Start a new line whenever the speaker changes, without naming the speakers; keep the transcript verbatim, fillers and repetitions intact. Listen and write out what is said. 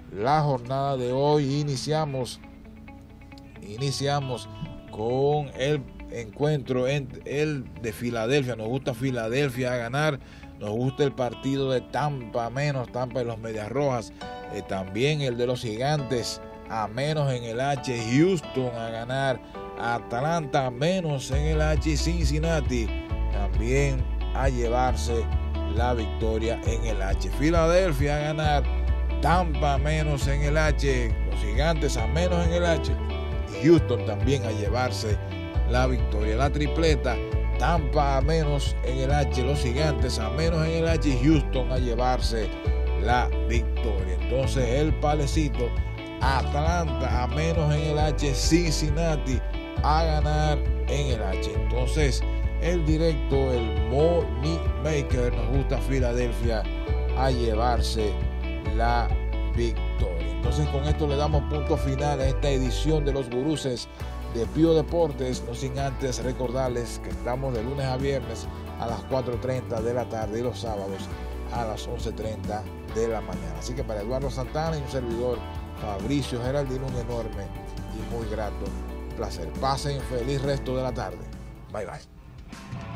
la jornada de hoy. Iniciamos, iniciamos con el encuentro en el de Filadelfia. Nos gusta Filadelfia a ganar. Nos gusta el partido de Tampa menos, Tampa y los Medias Rojas. Eh, también el de los Gigantes a menos en el H. Houston a ganar. Atlanta menos en el H. Cincinnati también a llevarse la victoria en el H. Filadelfia a ganar. Tampa menos en el H. Los Gigantes a menos en el H. Y Houston también a llevarse la victoria. La tripleta: Tampa a menos en el H, los Gigantes a menos en el H y Houston a llevarse la victoria. Entonces el palecito: Atlanta a menos en el H, Cincinnati a ganar en el H. Entonces el directo, el Money Maker, nos gusta Filadelfia a llevarse la victoria. Entonces con esto le damos punto final a esta edición de los Guruses de Pío Deportes, no sin antes recordarles que estamos de lunes a viernes a las cuatro y media de la tarde y los sábados a las once y media de la mañana. Así que para Eduardo Santana y un servidor, Fabricio Geraldino, un enorme y muy grato placer. Pasen feliz resto de la tarde. Bye bye.